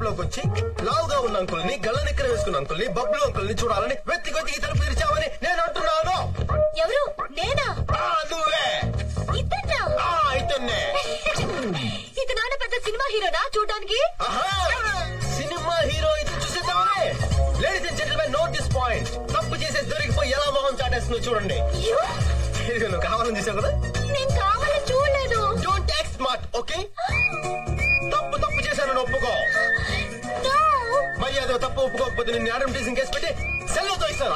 లోకి వచ్చి లావుగా ఉన్న అంకుల్ని గల్లనెక్కర వేసుకున్న అంకుల్ని బబ్బులు అంకుల్ని చూడాలని వెతికి తలుపు తెరిచావని నేను అంటున్నాను. ఎవరు? నేనా? నువ్వే. ఇతన్నే. ఇక నాన్న పెద్ద సినిమా హీరోనా చూడడానికి? సినిమా హీరో ఇది చూసేద్దామని. Ladies and gentlemen note this point. తప్పు చేసేసి దొరికిపోయి ఎలా మొహం చాటేస్తుందో చూడండి. నువ్వు కావాలని చూసావు కదా? నేను కావాలని చూడలేదు. Don't act smart, okay? తప్పు చేశాను ఒప్పుకో. మర్యాద తప్పు ఒప్పుకోకపోతే నిన్ను అడ్వర్టైజింగ్ కేసు పెట్టి సెల్లోతో ఇస్తాను.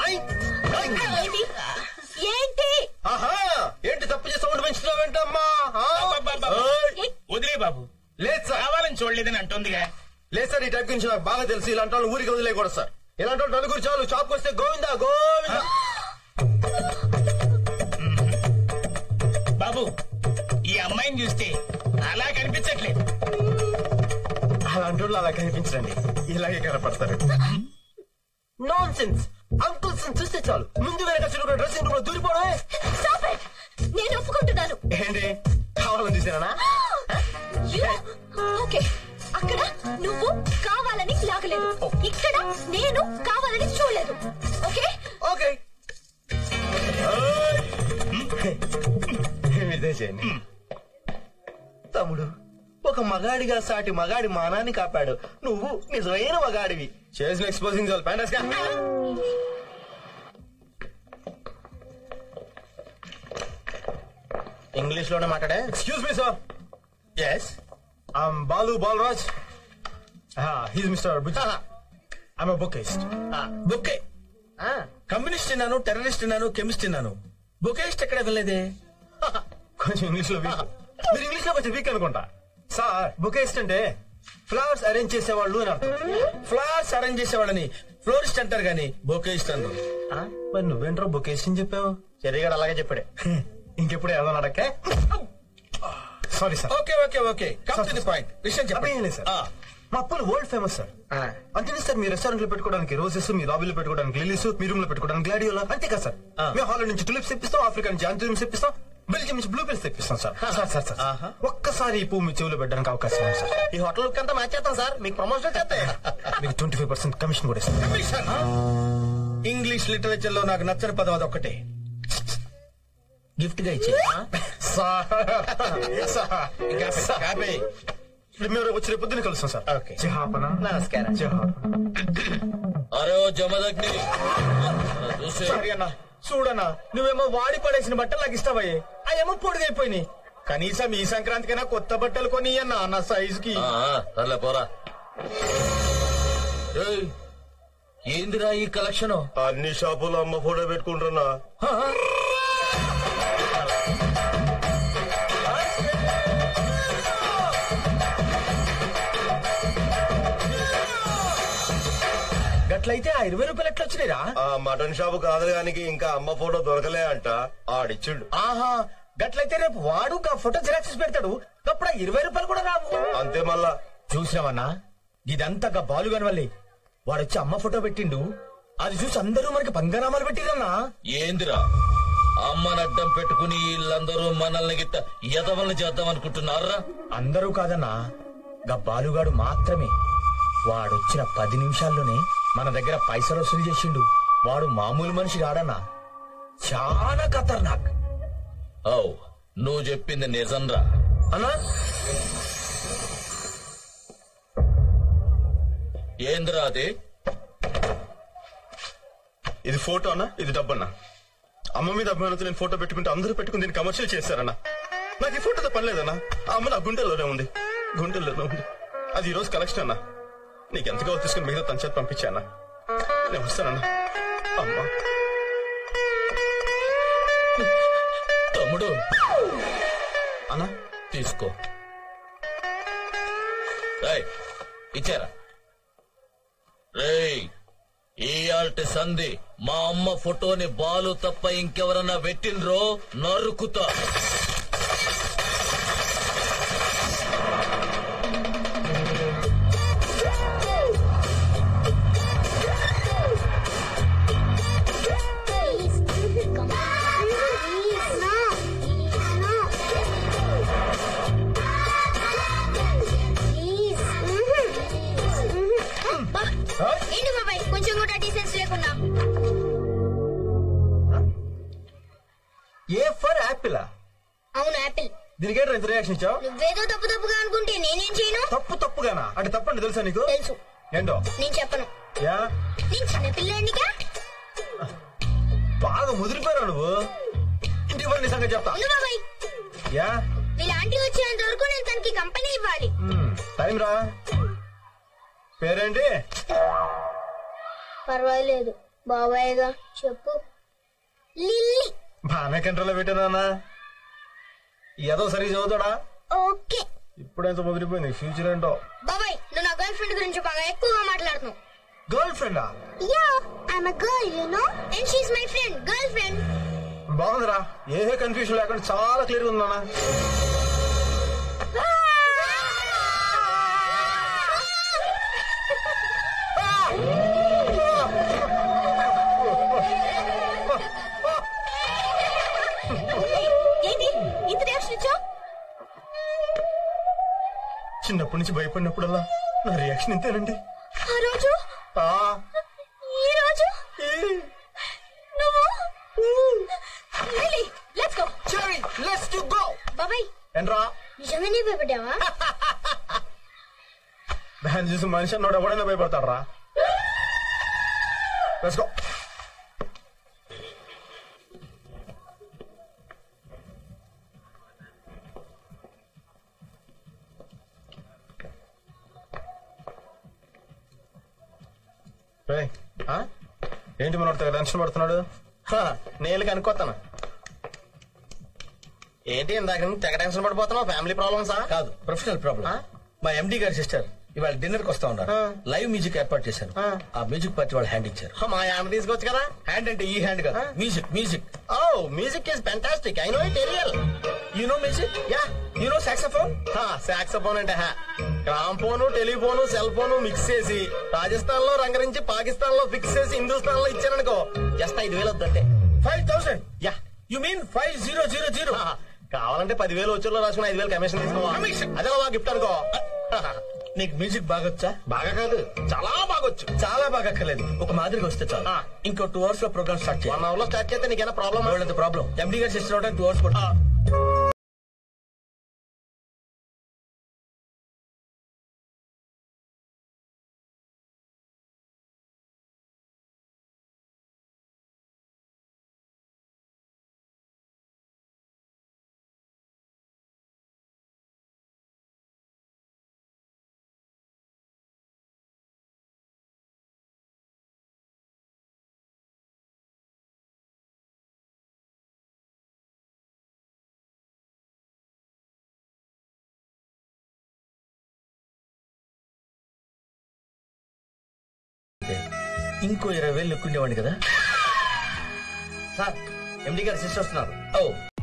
ఏంటి? ఏంటి తప్పు చేసి సౌండ్ పెంచుతున్నావు ఏంటమ్మా? వదిలే బాబు. లేదు సార్, కావాలని చూడలేదని అంటుందిగా. లేదు సార్, ఈ టైప్ గురించి నాకు బాగా తెలుసు. ఇలాంటి వాళ్ళు ఊరికి వదిలేకూడదు సార్. ఇలాంటి వాళ్ళు నలుగురు చాలు, షాప్కి వస్తే గోవిందా గోవిందా. బాబు, ఈ అమ్మాయిని చూస్తే అలా కనిపించట్లేదు. అలాంటి వాళ్ళు అలా కనిపించండి, ఇలాగే కనపడతారు. Non sense. అంకుల్స్ చూస్తే చాలు ముందు వెనక చిన్న డ్రెస్సింగ్ రూమ్ లో దూరిపోవడమే. నేను ఒప్పుకుంటున్నాను. ఏంటి కావాలని చూసానా? ఓకే, అక్కడ నువ్వు కావాలని లాగలేదు, ఇక్కడ నేను కావాలని చూడలేదు. ఓకే ఓకే చేయండి. తమ్ముడు, ఒక మగాడిగా సాటి మగాడి మానాన్ని కాపాడు. నువ్వు నిజమైన మగాడివి. చేసిన ఎక్స్పోజింగ్ చాలు. ప్యాంటస్ గా ఇంగ్లీష్ లోనే మాట్లాడే. Excuse me sir. Yes, I'm Balu Balraj. He's mister Bujji. I'm a bookist. Bouquet. Communist అన్నాను, టెర్రరిస్ట్ అన్నాను, కెమిస్ట్ అన్నాను. బుకేస్ట్ ఎక్కడ వెళ్ళలేదే. కొంచెం ఇంగ్లీష్ లో వీక్. మీరు ఇంగ్లీష్ లో కొంచెం వీక్ అనుకుంటా. సార్, బుకేస్ట్ అంటే ఫ్లవర్స్ అరేంజ్ చేసేవాళ్ళు అని అర్థం. ఫ్లవర్స్ అరేంజ్ చేసేవాళ్ళని ఫ్లోరిస్ట్ అంటారు గాని బొకేస్ట్ అన్నారు. మరి నువ్వేంట్రో బొకేస్ట్ అని చెప్పావు? చెరిగాడు అలాగే చెప్పాడే. ఇంకెప్పుడు ఏదో అడక్కే. Sorry sir. Okay okay okay, come to the point. విషయం చెప్పండి సార్. మా అప్పులు వరల్డ్ ఫేమస్ సార్. అంతే సార్, మీ రెస్టారెంట్ లో పెట్టుకోవడానికి రోజెస్, మీ లాబీలో పెట్టుకోవడానికి లిలీస్, మీ రూమ్ లో పెట్టుకోవడానికి గ్లాడియోలా. అంతే కదా సార్. మేము హాలండ్ నుంచి టులిప్స్ తెప్పిస్తాం, ఆఫ్రికా నుంచి ఆంథోనియమ్స్ తెప్పిస్తాం, బెల్జియం నుంచి బ్లూ బెల్స్ తెప్పిస్తాం సార్. సార్ సార్ సార్ ఒక్కసారి ఈ పువ్వు మీ చెవులో పెట్టడానికి అవకాశం ఉంది సార్. ఈ హోటల్ లుక్ అంతా మ్యాచ్ చేస్తాం సార్. మీకు ప్రమోషన్ చేస్తే మీకు 25% కమిషన్ కూడా ఇస్తాం. కమిషన్? ఇంగ్లీష్ లిటరేచర్ లో నాకు నచ్చని పదం అదొక్కటే. గిఫ్ట్ గా ఇచ్చే మీరు వచ్చి రేపు పొద్దున్న కలుస్తాం సార్. ఓకే, నమస్కారం. అరే ఓ జమదగ్ని, చూడన్నా, నువ్వేమో వాడి పడేసిన బట్టలు నాకు ఇస్తావయ్యే, అవేమో పొడిగైపోయినాయి. కనీసం ఈ సంక్రాంతికైనా కొత్త బట్టలు కొని అన్నా నా సైజు కి. సర్లే పోరా. ఏందిరా ఈ కలెక్షన్? అన్ని షాపులో అమ్మ ఫోటో పెట్టుకుంటున్నా. గట్లయితే ఆ 20 రూపాయలు ఎట్లా వచ్చినాయిరా? మటన్ షాపు కాదడానికి ఇంకా అమ్మ ఫోటో దొరకలే అంట, ఆడిచ్చిండు. ఆహా, గట్లయితే రేపు వాడు ఆ ఫోటో జిరాక్స్ పెడతాడు, అప్పుడు 20 రూపాయలు కూడా రావు. అంతే మళ్ళా. చూసినావన్నా, ఇదంతా బాలుగాని వల్లే. వాడొచ్చి అమ్మ ఫోటో పెట్టిండు, అది చూసి అందరూ మనకి పంగనామాలు పెట్టిరన్నా. ఏందిరా అమ్మని అడ్డం పెట్టుకుని వీళ్ళందరూ మనల్ని గిట్ట ఎదవల్ని చేద్దాం అనుకుంటున్నారా? అందరూ కాదన్నా, గా బాలుగాడు మాత్రమే. వాడొచ్చిన 10 నిమిషాల్లోనే మన దగ్గర పైసలు వసూలు చేసిండు. వాడు మామూలు మనిషి కాడన్నా, చాలా ఖతర్నాక్. నువ్వు చెప్పింది నిజంరా అన్నా? ఏందిరా అది? ఇది ఫోటో అన్నా, ఇది డబ్బన్నా. అమ్మ మీద అభిమానంతో నేను ఫోటో పెట్టుకుంటే అందరూ పెట్టుకుని దీన్ని కమర్షియల్ చేశారన్నా. నాకు ఈ ఫోటోతో పనిలేదన్నా. ఆ అమ్మ నా గుండెల్లోనే ఉంది, గుండెల్లోనే ఉంది. అది ఈ రోజు కలెక్షన్ అన్నా. నీకు ఎంత కావాలి తీసుకుని మిగతా తన చేతి పంపించానా? నేను వస్తానన్నా. అమ్మా తమ్ముడు, అన్నా తీసుకో. ఇచ్చారా? రేయ్, ఇయాల్టి సంధి మా అమ్మ ఫోటోని బాలు తప్ప ఇంకెవరన్నా పెట్టినరో నరుకుతా. దీనికి ఏంటి ఇంత రియాక్షన్ ఇచ్చావు? నువ్వేదో తప్పుగా అనుకుంటే నేనేం చేయను. తప్పుగానా? అంటే తప్పండి తెలుసా నీకు? తెలుసు. ఏంటో? నేను చెప్పను. యా నేను చిన్న పిల్లాడినిగా. బాగా ముదిరిపోయావు నువ్వు. ఇంటికి వెళ్ళి సంగతి చెప్తా. బాబాయ్ యా వీళ్ళ ఆంటీ వచ్చేంత వరకు నేను తనకి కంపెనీ ఇవ్వాలి. టైం రా. పేరేంటి? పర్వాలేదు బాబాయ్గా చెప్పు. లిల్లీ. బాగానే కంట్రోల్లో పెట్టానా? ఏదో సరిగ్గా చదువుతాడా? ఓకే. ఇప్పుడైతే ముదిరిపోయింది. ఫ్యూచర్ ఏంటో. బాబాయ్ నువ్వు నా గర్ల్ ఫ్రెండ్ గురించి బాగా ఎక్కువగా మాట్లాడుతున్నావు. గర్ల్ ఫ్రెండా? Yeah I'm a girl you know and she is my friend. Girl friend. బాగుందిరా. ఏ కన్ఫ్యూజన్ లేకుండా చాలా క్లియర్ గా ఉందా? ఏంటి ఇంత రియాక్షన్ ఇచ్చావు? చిన్నప్పటి నుంచి భయపడినప్పుడల్లా నా రియాక్షన్ ఇంతేనండి. ఆ రోజు ఈ రోజు నువ్వు Lilly let's go. Cherry let's to go. బాబాయ్ ఏంట్రా? నిజంగానే భయపడ్డావా? దాన్ని చూసి మనిషి అన్నోడు ఎవడైనా భయపడతాడు రా. Let's go. ఏంటి మనోడు టెన్షన్ పడుతున్నాడు? నేను కనుక్కోతాను. ఏంటి ఇందాక తెగ టెన్షన్ పడిపోతున్నావు? ఫ్యామిలీ ప్రాబ్లమ్సా? కాదు, ప్రొఫెషనల్ ప్రాబ్లమ్. మా ఎండి గారి సిస్టర్ ఇవాళ డిన్నర్ కి వస్తా ఉన్నారు. లైవ్ మ్యూజిక్ ఏర్పాటు చేశాను. ఆ మ్యూజిక్ పార్టీ వాళ్ళు హ్యాండ్ ఇచ్చారు. మా హ్యాండ్ తీసుకోవచ్చు కదా. హ్యాండ్ అంటే ఈ హ్యాండ్ కదా, music. Music music is fantastic. I know it real. You know music? Yeah. You know saxophone? Saxophone అంటే gramophone, telephone, cell phone mix చేసి రాజస్థాన్ లో రంగరించి పాకిస్తాన్ లో ఫిక్స్ చేసి హిందుస్థాన్ లో ఇచ్చారనుకో జస్ట్ 5,000 వద్దంటే. 5,000? యా. You mean 5000? కావాలంటే 10,000 వచ్చేలో రాసుకుని 5,000 కమిషన్ తీసుకోవాలి. అదే గిఫ్ట్ అనుకో. నీకు మ్యూజిక్ బాగొచ్చా? బాగా కాదు, చాలా బాగొచ్చు. చాలా బాగా అక్కర్లేదు, ఒక మాదిరిగా వస్తే చాలు. ఇంకో 2 hours లో ప్రోగ్రామ్ స్టార్ట్ చేయాలి. 1 hour లో స్టార్ట్ చేస్తే నీకేనా ప్రాబ్లం? ప్రాబ్లం ఎండి గారు సిస్టర్ అవడానికి 2 hours పడుతుంది. ఇంకో 20,000 ఎక్కుండేవాడిని కదా. సార్, ఎండి గారు సిస్టర్ వస్తున్నారు.